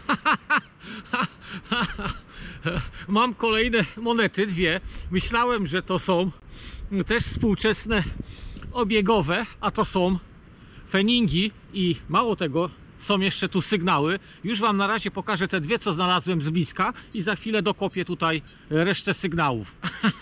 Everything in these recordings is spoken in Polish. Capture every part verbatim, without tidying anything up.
Mam kolejne monety, dwie. Myślałem, że to są też współczesne obiegowe, a to są feningi i mało tego, są jeszcze tu sygnały. Już wam na razie pokażę te dwie, co znalazłem z bliska i za chwilę dokopię tutaj resztę sygnałów.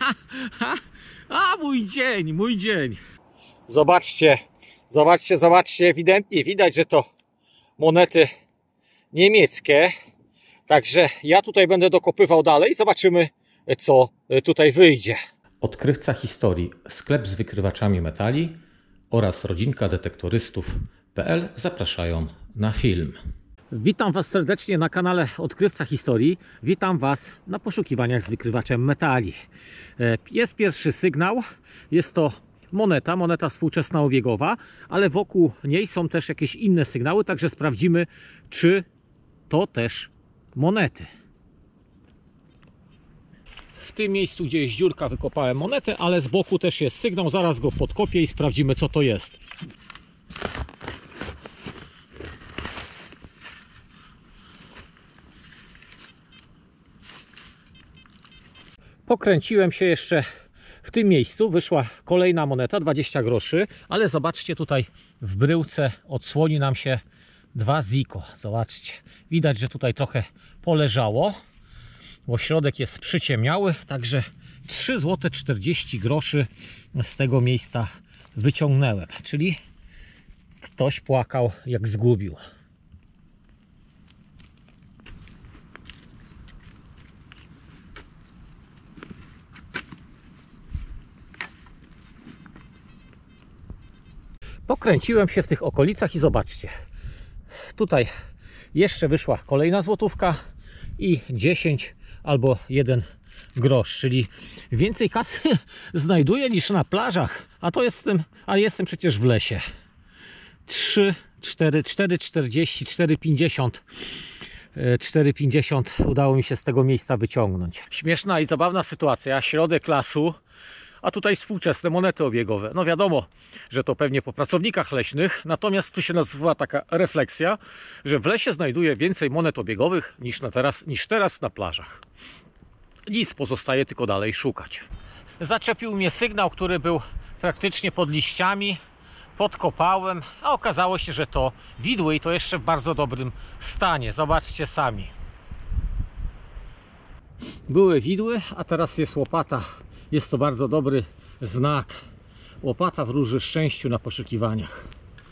A mój dzień, mój dzień. Zobaczcie, zobaczcie, zobaczcie, ewidentnie widać, że to monety niemieckie. Także ja tutaj będę dokopywał dalej i zobaczymy, co tutaj wyjdzie. Odkrywca historii, sklep z wykrywaczami metali oraz rodzinka detektorystów kropka p l zapraszają na film. Witam Was serdecznie na kanale Odkrywca Historii. Witam Was na poszukiwaniach z wykrywaczem metali. Jest pierwszy sygnał. Jest to moneta, moneta współczesna obiegowa, ale wokół niej są też jakieś inne sygnały, także sprawdzimy, czy to też monety. W tym miejscu, gdzie jest dziurka, wykopałem monetę, ale z boku też jest sygnał. Zaraz go podkopię i sprawdzimy, co to jest. Pokręciłem się jeszcze w tym miejscu. Wyszła kolejna moneta, dwadzieścia groszy, ale zobaczcie, tutaj w bryłce odsłoni nam się dwa ziko. Zobaczcie, widać, że tutaj trochę poleżało, bo środek jest przyciemniały, także trzy złote czterdzieści groszy z tego miejsca wyciągnąłem, czyli ktoś płakał, jak zgubił. Pokręciłem się w tych okolicach i zobaczcie, tutaj jeszcze wyszła kolejna złotówka i dziesięć albo jeden grosz, czyli więcej kasy znajduję niż na plażach, a to jestem, a jestem przecież w lesie. trzy, cztery, cztery czterdzieści, cztery pięćdziesiąt, cztery pięćdziesiąt udało mi się z tego miejsca wyciągnąć. Śmieszna i zabawna sytuacja, środek lasu, a tutaj współczesne monety obiegowe. No wiadomo, że to pewnie po pracownikach leśnych, natomiast tu się nazywa taka refleksja, że w lesie znajduje więcej monet obiegowych niż, na teraz, niż teraz na plażach. Nic, pozostaje tylko dalej szukać. Zaczepił mnie sygnał, który był praktycznie pod liściami. Podkopałem, a okazało się, że to widły i to jeszcze w bardzo dobrym stanie. Zobaczcie sami. Były widły, a teraz jest łopata. Jest to bardzo dobry znak. Łopata wróży szczęściu na poszukiwaniach.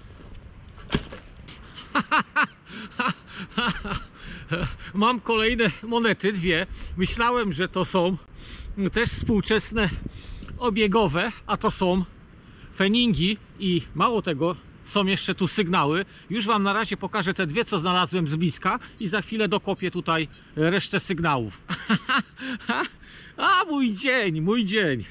Mam kolejne monety, dwie. Myślałem, że to są też współczesne obiegowe, a to są feningi i mało tego, są jeszcze tu sygnały. Już wam na razie pokażę te dwie, co znalazłem z bliska i za chwilę dokopię tutaj resztę sygnałów. A mój dzień, mój dzień.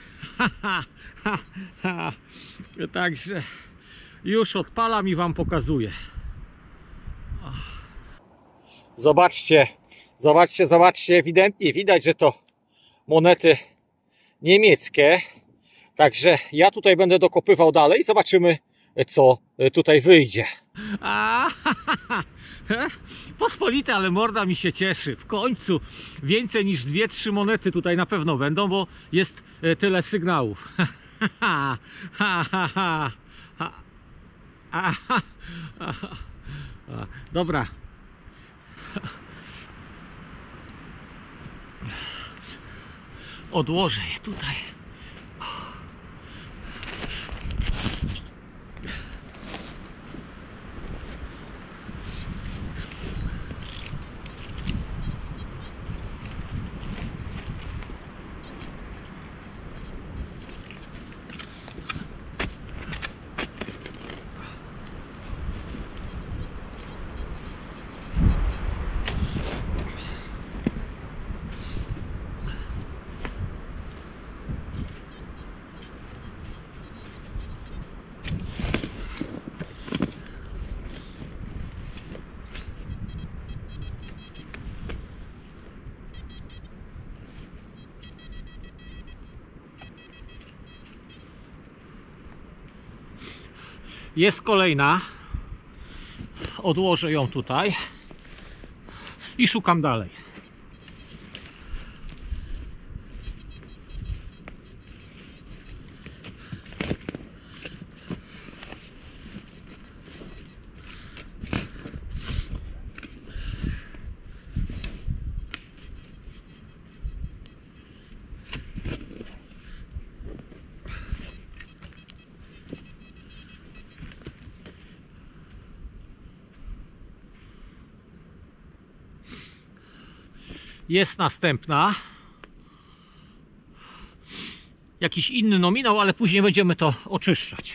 Także już odpalam i wam pokazuję. Zobaczcie, zobaczcie, zobaczcie, ewidentnie widać, że to monety niemieckie. Także ja tutaj będę dokopywał dalej i zobaczymy, co tutaj wyjdzie. A, pospolite, ale morda mi się cieszy. W końcu więcej niż dwie, trzy monety tutaj na pewno będą, bo jest tyle sygnałów. Dobra. Odłożę je tutaj. Jest kolejna. Odłożę ją tutaj. i szukam dalej. Jest następna. Jakiś inny nominał, ale później będziemy to oczyszczać.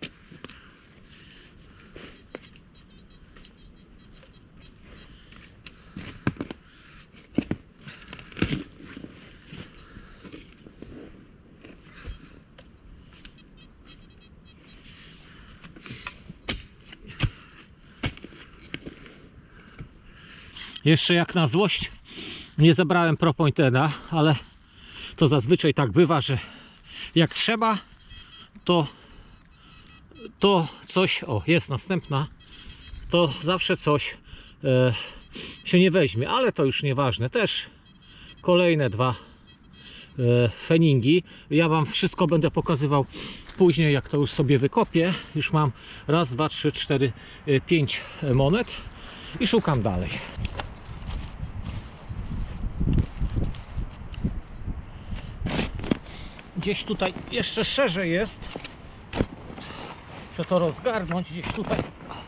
Jeszcze jak na złość nie zebrałem ProPointera, ale to zazwyczaj tak bywa, że jak trzeba, to to coś, o jest następna, to zawsze coś e, się nie weźmie, ale to już nieważne. Też kolejne dwa e, feningi. Ja wam wszystko będę pokazywał później, jak to już sobie wykopię. Już mam raz, dwa, trzy, cztery, pięć monet i szukam dalej. Gdzieś tutaj jeszcze szerzej jest. Muszę to rozgarnąć gdzieś tutaj.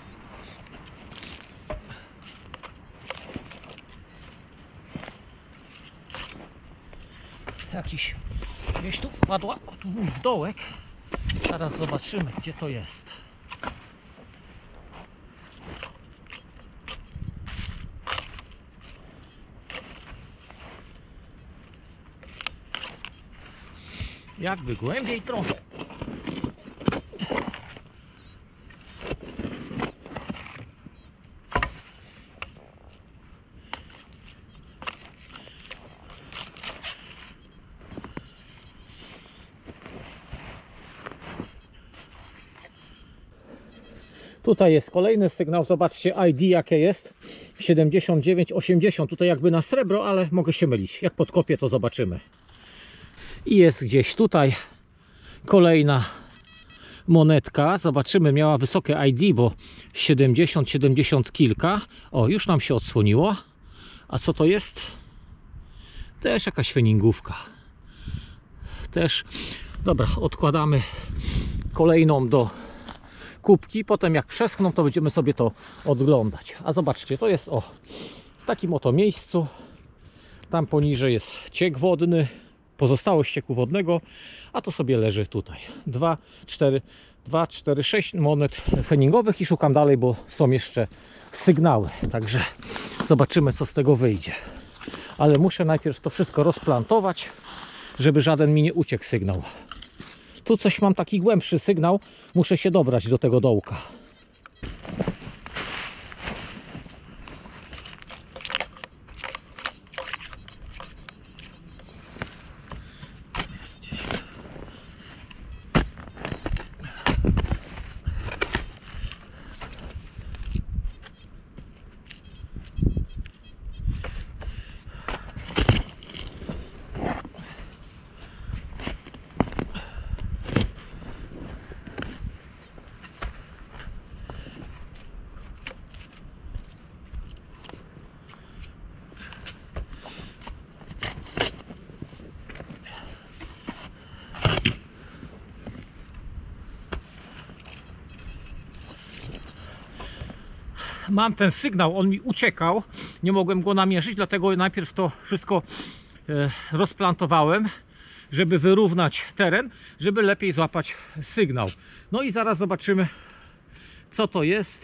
Jakiś gdzieś tu padła, o, tu mój dołek. Zaraz zobaczymy, gdzie to jest. Jakby głębiej trochę. Tutaj jest kolejny sygnał. Zobaczcie I D jakie jest. siedemdziesiąt dziewięć osiemdziesiąt. Tutaj jakby na srebro, ale mogę się mylić. Jak podkopię, to zobaczymy. I jest gdzieś tutaj kolejna monetka. Zobaczymy, miała wysokie I D, bo siedemdziesiąt, siedemdziesiąt kilka. O, już nam się odsłoniło. A co to jest? Też jakaś feningówka. Też. Dobra, odkładamy kolejną do kubki. Potem jak przeschną, to będziemy sobie to oglądać. A zobaczcie, to jest o w takim oto miejscu. Tam poniżej jest ciek wodny. Pozostałość cieku wodnego, a to sobie leży tutaj. dwa, cztery, dwa, cztery, sześć monet feningowych i szukam dalej, bo są jeszcze sygnały. Także zobaczymy, co z tego wyjdzie. Ale muszę najpierw to wszystko rozplantować, żeby żaden mi nie uciekł sygnał. Tu coś mam taki głębszy sygnał, muszę się dobrać do tego dołka. Mam ten sygnał, on mi uciekał, nie mogłem go namierzyć, dlatego najpierw to wszystko e, rozplantowałem, żeby wyrównać teren, żeby lepiej złapać sygnał. No i zaraz zobaczymy, co to jest.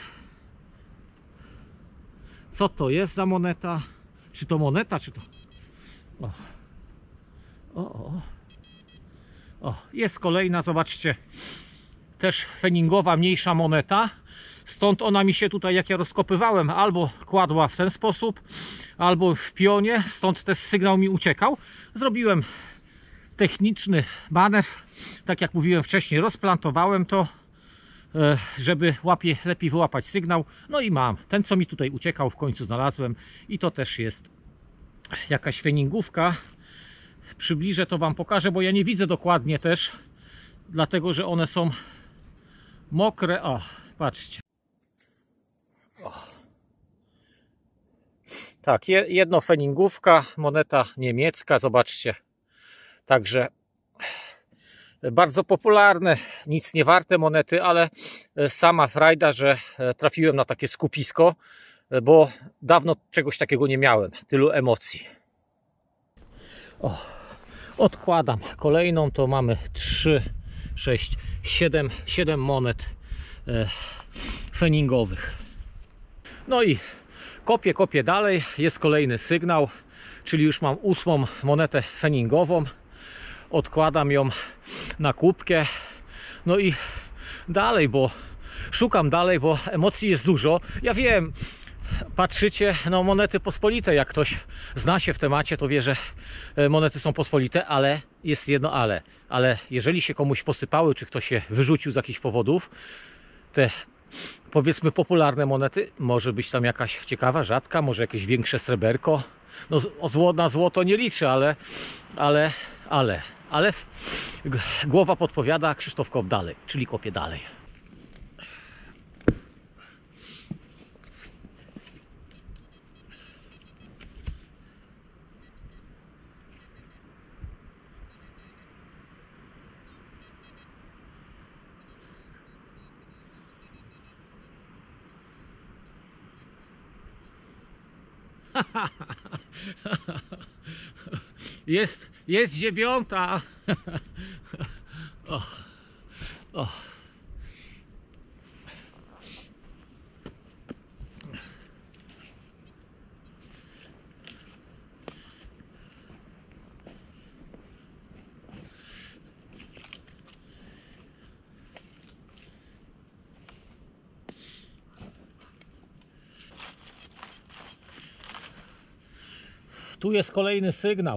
Co to jest za moneta? Czy to moneta, czy to... O, o, o. O, jest kolejna, zobaczcie, też feningowa, mniejsza moneta. Stąd ona mi się tutaj, jak ja rozkopywałem, albo kładła w ten sposób, albo w pionie. Stąd też sygnał mi uciekał. Zrobiłem techniczny manewr, tak jak mówiłem wcześniej, rozplantowałem to, żeby łapie, lepiej wyłapać sygnał. No i mam. Ten, co mi tutaj uciekał, w końcu znalazłem. I to też jest jakaś feningówka. Przybliżę, to Wam pokażę, bo ja nie widzę dokładnie też, dlatego że one są mokre. O, patrzcie. O. Tak, jedno feningówka, moneta niemiecka, zobaczcie. Także bardzo popularne, nic nie warte monety, ale sama frajda, że trafiłem na takie skupisko, bo dawno czegoś takiego nie miałem, tylu emocji. O, odkładam kolejną, to mamy trzy, sześć, siedem, siedem monet e, feningowych. No i kopię, kopię dalej, jest kolejny sygnał, czyli już mam ósmą monetę feningową. Odkładam ją na kubkę. No i dalej, bo szukam dalej, bo emocji jest dużo. Ja wiem, patrzycie, no monety pospolite, jak ktoś zna się w temacie, to wie, że monety są pospolite, ale jest jedno ale. Ale jeżeli się komuś posypały, czy ktoś się wyrzucił z jakichś powodów, te powiedzmy popularne monety, może być tam jakaś ciekawa, rzadka, może jakieś większe sreberko. No o zło, na złoto nie liczę, ale ale, ale, ale głowa podpowiada, Krzysztof kop dalej, czyli kopię dalej. Jest, jest dziewiąta. O, o. Tu jest kolejny sygnał.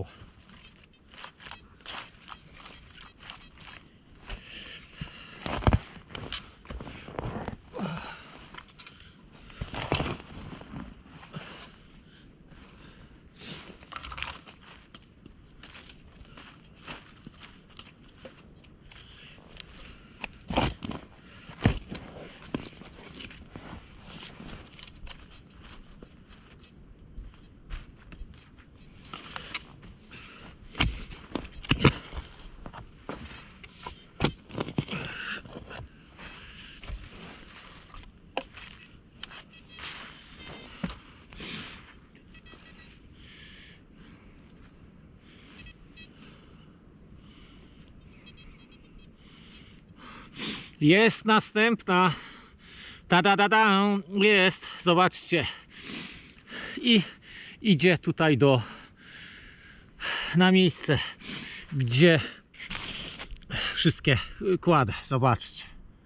Jest następna. Ta da da da. Jest. Zobaczcie. I idzie tutaj do na miejsce, gdzie wszystkie kładę. Zobaczcie.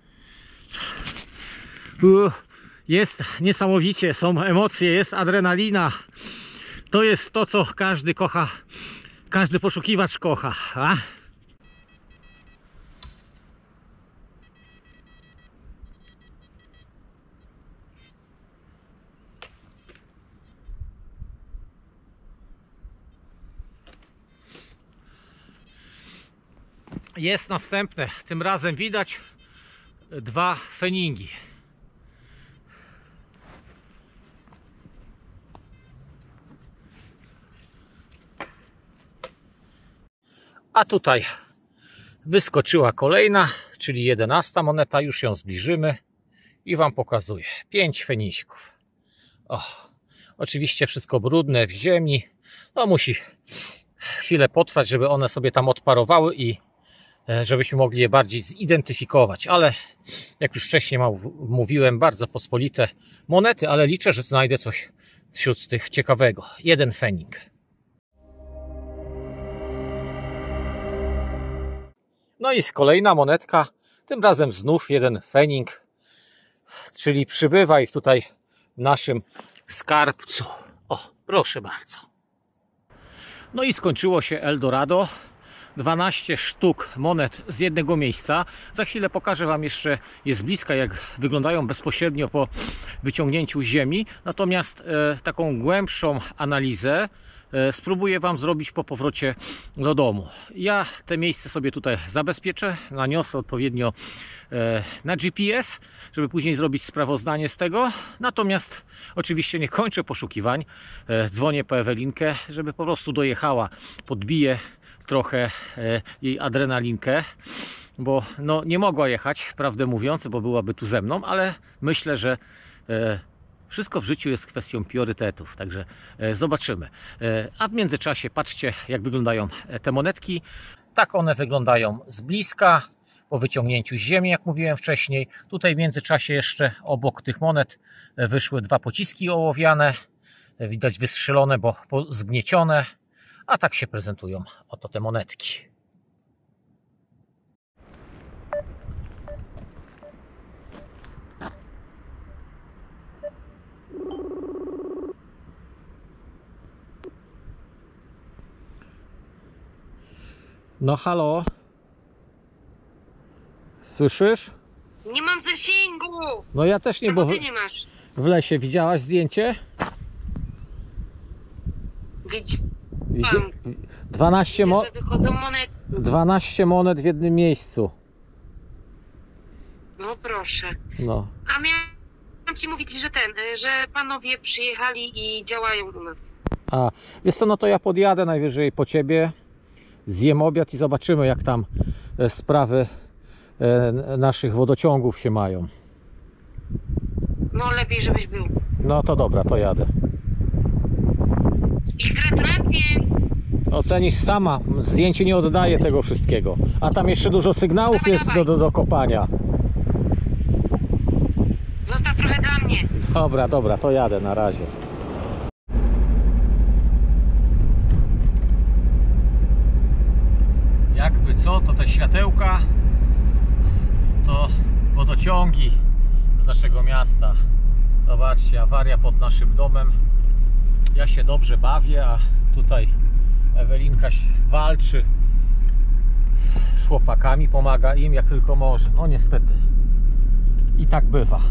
Jest niesamowicie. Są emocje. Jest adrenalina. To jest to, co każdy kocha. Każdy poszukiwacz kocha. A? Jest następne. Tym razem widać dwa feningi. A tutaj wyskoczyła kolejna, czyli jedenasta moneta. Już ją zbliżymy i Wam pokazuję. Pięć feniśków. O, oczywiście wszystko brudne w ziemi. No musi chwilę potrwać, żeby one sobie tam odparowały i żebyśmy mogli je bardziej zidentyfikować, ale jak już wcześniej mówiłem, bardzo pospolite monety, ale liczę, że znajdę coś wśród tych ciekawego. Jeden fening. No i kolejna monetka, tym razem znów jeden fening, czyli przybywa ich tutaj w naszym skarbcu. O, proszę bardzo. No i skończyło się Eldorado. dwanaście sztuk monet z jednego miejsca. Za chwilę pokażę Wam jeszcze je z bliska, jak wyglądają bezpośrednio po wyciągnięciu z ziemi. Natomiast e, taką głębszą analizę e, spróbuję Wam zrobić po powrocie do domu. Ja te miejsce sobie tutaj zabezpieczę, naniosę odpowiednio e, na G P S, żeby później zrobić sprawozdanie z tego. Natomiast oczywiście nie kończę poszukiwań. E, dzwonię po Ewelinkę, żeby po prostu dojechała, podbiję trochę e, jej adrenalinkę, bo no, nie mogła jechać, prawdę mówiąc, bo byłaby tu ze mną, ale myślę, że e, wszystko w życiu jest kwestią priorytetów, także e, zobaczymy. E, a w międzyczasie patrzcie, jak wyglądają te monetki. Tak one wyglądają z bliska, po wyciągnięciu z ziemi, jak mówiłem wcześniej. Tutaj w międzyczasie jeszcze obok tych monet wyszły dwa pociski ołowiane. Widać wystrzelone, bo zgniecione. A tak się prezentują oto te monetki. No halo? Słyszysz? Nie mam zasięgu! No ja też nie, A bo bo ty w, nie masz. w lesie widziałaś zdjęcie? Widzi... Widzi... Tam. dwanaście, mo... Że wychodzą monety. dwanaście monet w jednym miejscu. No proszę. No. A miałam ci mówić, że ten, że panowie przyjechali i działają u nas. A, wiesz co, no to ja podjadę najwyżej po ciebie, zjem obiad i zobaczymy, jak tam e, sprawy e, naszych wodociągów się mają. No lepiej, żebyś był. No to dobra, to jadę. I gratulacje! Ocenisz sama, zdjęcie nie oddaje tego wszystkiego. A tam jeszcze dużo sygnałów Dawaj, jest dawaj. do, do, do kopania. Zostaw trochę dla mnie. Dobra, dobra, to jadę na razie. Jakby co, to te światełka to wodociągi z naszego miasta. Zobaczcie, awaria pod naszym domem. Ja się dobrze bawię, a tutaj Ewelinka walczy z chłopakami, pomaga im jak tylko może. No niestety i tak bywa.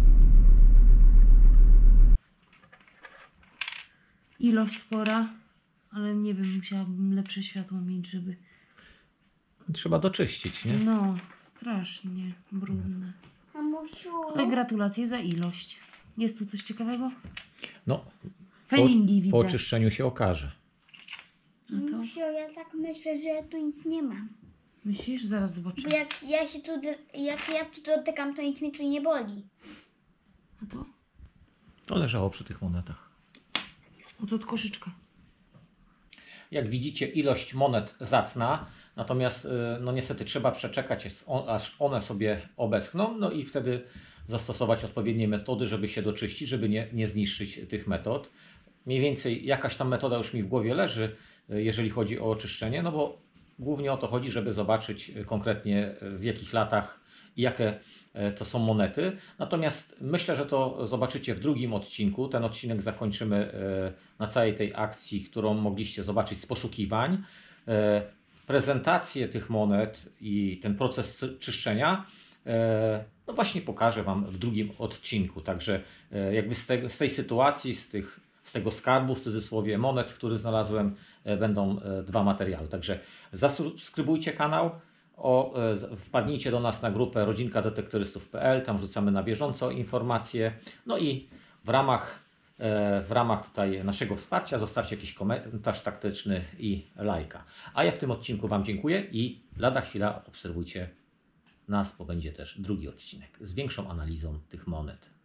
Ilość spora, ale nie wiem, musiałabym lepsze światło mieć, żeby... Trzeba doczyścić, nie? No, strasznie brudne. Mamusiu, Ale gratulacje za ilość. Jest tu coś ciekawego? No, Feningi widzę. po oczyszczeniu się okaże. No to mamusiu, ja tak myślę, że ja tu nic nie mam. myślisz? Zaraz zobaczę. Bo jak ja się tu, jak ja tu dotykam, to nic mnie tu nie boli. A to? To leżało przy tych monetach. O, to od koszyczka. Jak widzicie, ilość monet zacna, natomiast no niestety trzeba przeczekać, aż one sobie obeschną, no i wtedy zastosować odpowiednie metody, żeby się doczyścić, żeby nie, nie zniszczyć tych metod. Mniej więcej jakaś tam metoda już mi w głowie leży, jeżeli chodzi o oczyszczenie, no bo głównie o to chodzi, żeby zobaczyć konkretnie w jakich latach i jakie to są monety. Natomiast myślę, że to zobaczycie w drugim odcinku. Ten odcinek zakończymy na całej tej akcji, którą mogliście zobaczyć z poszukiwań. Prezentację tych monet i ten proces czyszczenia no właśnie pokażę Wam w drugim odcinku. Także jakby z, tego, z tej sytuacji, z, tych, z tego skarbu, w cudzysłowie, monet, który znalazłem, będą dwa materiały. Także zasubskrybujcie kanał, o, wpadnijcie do nas na grupę rodzinka detektorystów kropka p l, tam rzucamy na bieżąco informacje. No i w ramach, w ramach tutaj naszego wsparcia zostawcie jakiś komentarz taktyczny i lajka. A ja w tym odcinku Wam dziękuję i lada chwila obserwujcie nas, bo będzie też drugi odcinek z większą analizą tych monet.